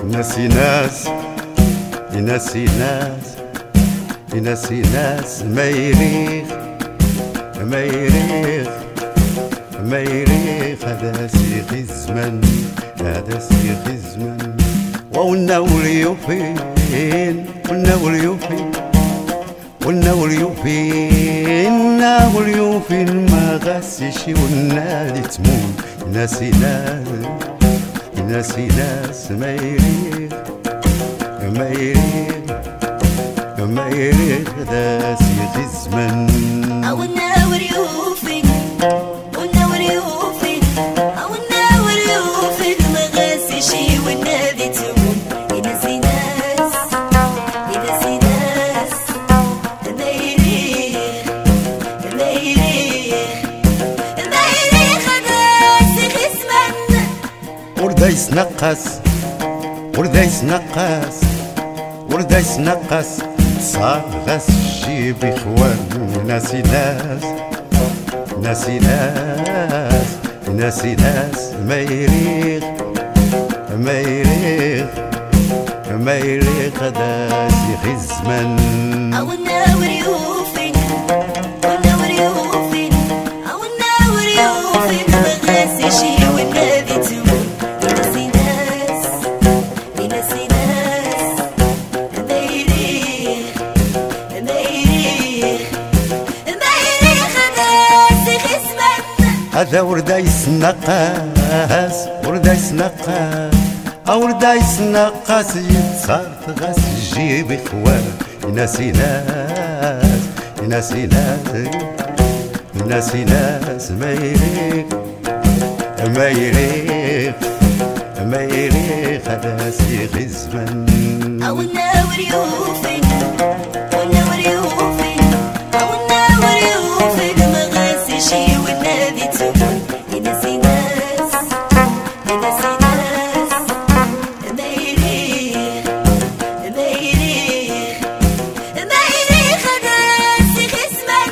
ينسي ناس ينسي ناس ينسي ناس ما يريخ ما يريخ ما يريخ هذا سيخ الزمن هذا سيخ الزمن وقلنا وليوفين قلنا وليوفين قلنا وليوفين وليوفين ما غسش والنادي تمون ينسي ناس ينسي ناس ما يريخ ما يريخ ما يريخ هذا سيخ الزمن قلنا وليوفين قلنا وليوفين قلنا وليوفين ما غسش والنادي تمون ينسي ناس ينسي ناس ما يريخ ما يريخ ما يريخ هذا سيخ الزمن وردايس نقص وردايس نقص وردايس نقص صار غاس الجيب إخوان ناسي ناس ناسي ناس ناسي ناس ما يريخ ما يريخ ما يريخ هذا سيخ الزمن قلنا وليوفين قلنا وليوفين قلنا وليوفين ما غاسش والنادي تمون ينسي ناس ينسي ناس ما يريخ ما يريخ ما يريخ هذا سيخ الزمن هذا وردايس نقاس وردايس نقاس وردايس نقاس يتصارت غاس الجيب إخوان ينسي ناس ينسي ناس ينسي ناس ما يريخ ما يريخ ما يريخ هذا سيخ الزمن قلنا وليوفين قلنا وليوفين قلنا وليوفين ما غاسش والنادي تمون ينسي ناس ينسي ناس ما يريخ ما يريخ ما يريخ هذا سيخ الزمن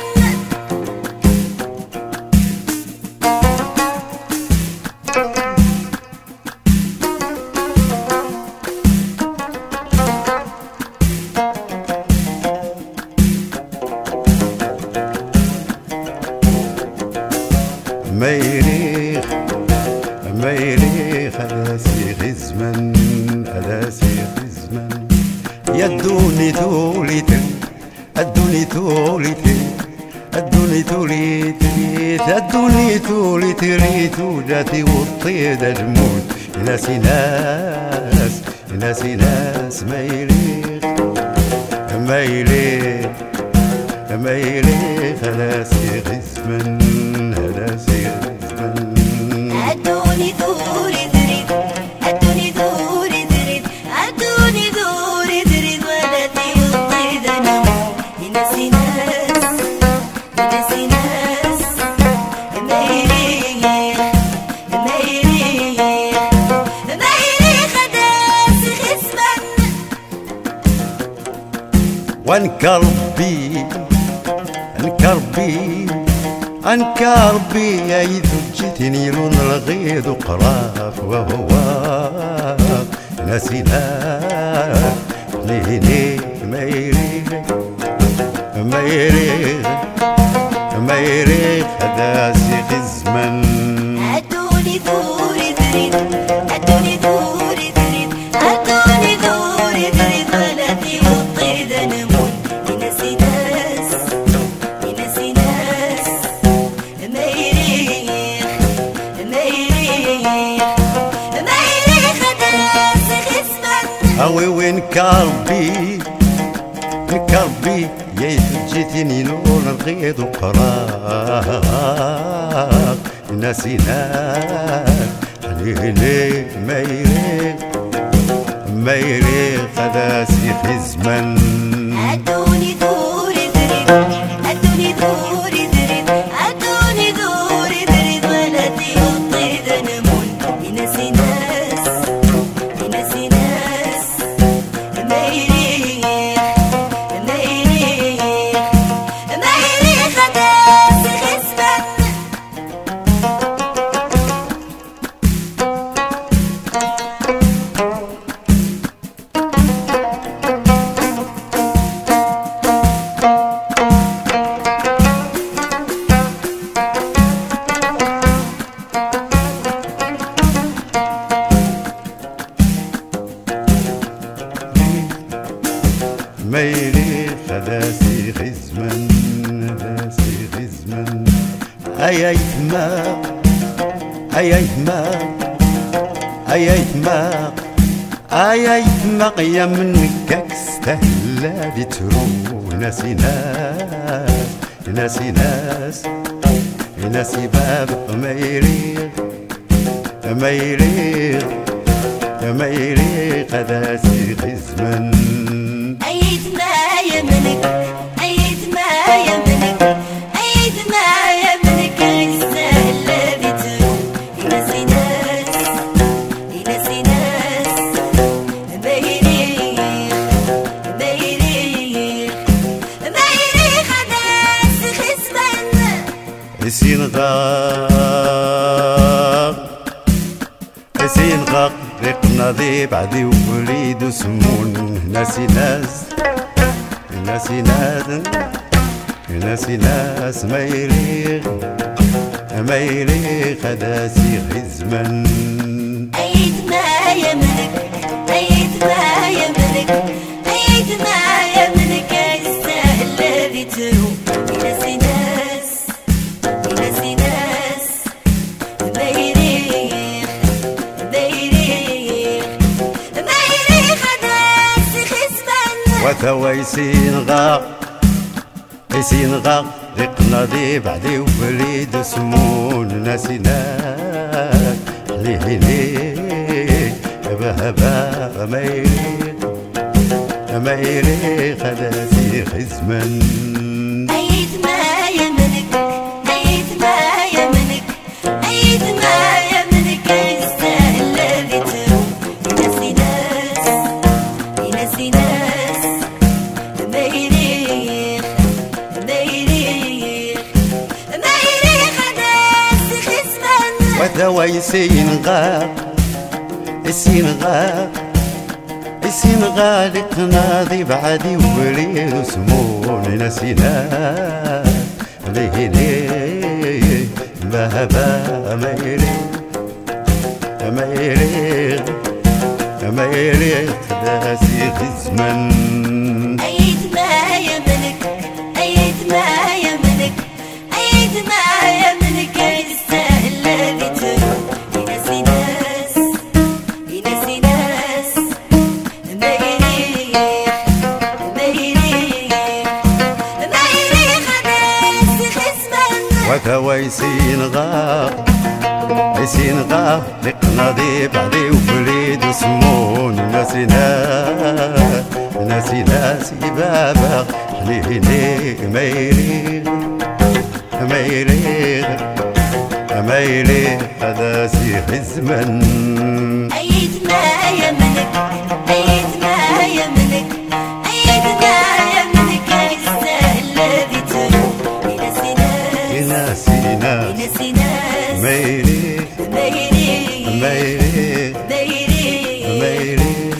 ما يريخ ما يريخ هذا سيخ الزمن هذا سيخ الزمن يدوني توليت الدوني توليت الدوني توليت الدوني توليت ريت وجاتي والطيد جمود ناسي ناس ناسي ناس ما يريخ ما يريخ ما يريخ هذا سيخ الزمن هذا سيخ الزمن ادوني دوري دريد ادوني دوري دريد ادوني دوري دريد ولدي الطيد انا ينسي ناس ينسي ناس ما يريخ ما يريخ ما يريخ هذا سيخ الزمن وانكربي انكربي انكربي يا جيتني لون الغيض وقراف وهو ناسينا ليني ما يريخ ما يريخ ما يريخ هذا سيخ الزمن ادوني دوري دريد ادوني دوري دريد ادوني دوري دريد ولدي والطيد نمون ينسي ناس ينسي ناس ما يريخ ما يريخ ما يريخ هذا سيخ الزمن اوي وين كربي كربي يا جيتني لون الغيض وقراف ناسينا ليه ما يريخ ما يريخ هذا سيخ الزمن ادوني دوري دريد ادوني دوري دريد ادوني دوري دريد ولدي والطيد نمون ينسي ناس ينسي ناس ما يريخ ما يريخ ما يريخ هذا سيخ الزمن ميري خداسي خزمن داسي خزمن أيتما أيتما أيتما أيتما يا منك استهلا بترو ناسي ناس ناسي ناس ناسي باب ميري ميري ميري قداسي خزمن أيد ما يملك أيد ما يملك أيد ما يملك السهل بترو ينسي ناس ينسي ناس ميري ميري ميري قداسي خزمن سينغاق رقنا ذي بعدي ووليد وسمون ناسي ناس ناسي ناس ناسي ناس ميريغ ميريغ خداسي خزمن أيد ما يملك أيد ما يملك أيد ما يملك السهل بترو ينسي ناس ينسي ناس ميريغ ميريغ ميريغ خداسي خزمن وثوي سينغاق رقنا ذي بعدي ووليد وسمون ناسي ناس ليه ليه بهبا ميري ميري خداسي خزمن أيد ما يملك أيد ما يملك أيد ما يملك السهل بترو ينسي ناس ينسي ناس ميريخ ميريخ ميريخ خداسي خزمن وثوي سينغاق رقنا ذي بعدي ووليد وسمون ناسي ناس ليه ليه بهبا ميري ميري ميري خداسي خزمن أيد ما يملك أيد ما يملك أيد ما يملك السهل بترو ينسي ناس ينسي ناس ميريخ ميريخ ميريخ خداسي خزمن وثوي سينغاق لقنا ذي بعدي ووليد وسمون ناسي ناس ناسي ناس بابا ليه ليه ميري ميري ميري خداسي خزمن أيد ما يملك أيد ما يملك أيد ما يملك السهل بترو ينسي ناس ناسي ناس ينسي ناس ميري ميري ميري ميري ميري